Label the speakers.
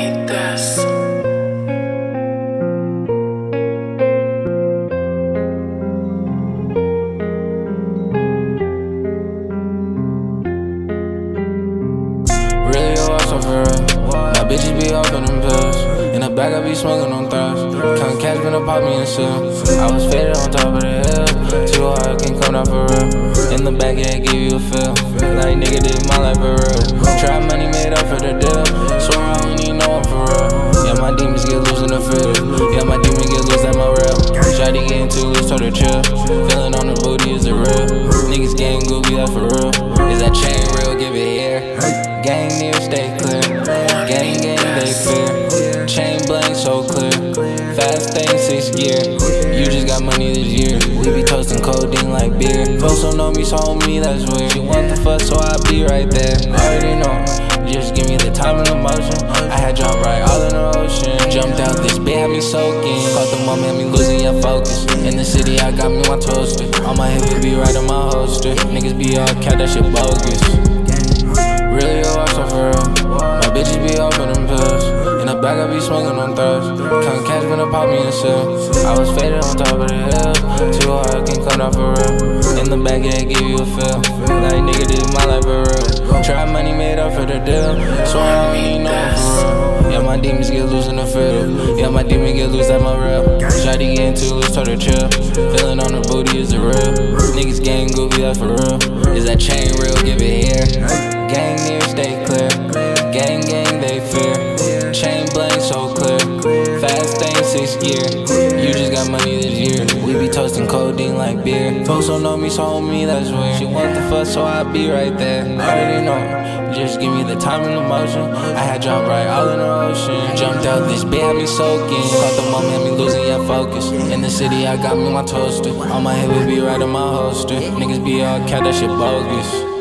Speaker 1: made this.
Speaker 2: Really, yo, I'm so for real. My bitches be open them pills. In the back, I be smoking on thirst. Counting cash, finna pop me in the cell. I was faded on top of the hill. Too hard, can't come down for real. In the back, yeah, give you a feel. Like, nigga, this my life for real. Trap money made up for the deal. Swear I don't need no one for real. Yeah, my demons get loose in the field. Yeah, my demons get loose at my rail. Shawty getting too loose, told her chill. Feeling on the booty, is it real? Niggas getting goofy, that's for real. Is that chain real? Give it here. Gang near, stay clear. Gang, they fear. Chain blank, so clear. Fast thing, 6 gear. You just got money this year. We be toasting codeine like beer. Folks don't know me, so on me, that's weird. You want the fuss, so I be right there. Already know. Just give me the time and emotion. I had jumped right all in the ocean. Jumped out this bit, had me soaking. Caught the moment, had me losing your focus. In the city, I got me my toaster. On my hip, it be right on my holster. Niggas be all cat, that shit bogus. Really, yo, I'm so for real. My bitches be open them pills. In the back, I be smoking on thirst. Counting cash, finna pop me in the cell. I was faded on top of the hill. Too hard, can't come down for real. In the back, yeah, give you a feel. Like, nigga, this my life for real. Trap money made up for the deal. So I don't need no one for real. Yeah, my demons get loose in the field. Yeah, my demons get loose at my rail. Shawty getting too loose, told her chill. Feeling on the booty, is it real? Niggas getting goofy, that's for real. Is that chain real? Give it here. Gang near, stay clear. Gang, they fear. Chain blank, so clear. Fast thing, 6 gear. You just got money this year. We be toasting codeine like beer. Folks don't know me, so on me, that's weird. She want the fuss, so I be right there. Already know. Just give me the time and emotion. I had jumped right all in the ocean. Jumped out this bit, had me soaking. Caught the moment, had me losing your focus. In the city, I got me my toaster. On my hip, it be right on my holster. Niggas be all cat, that shit bogus.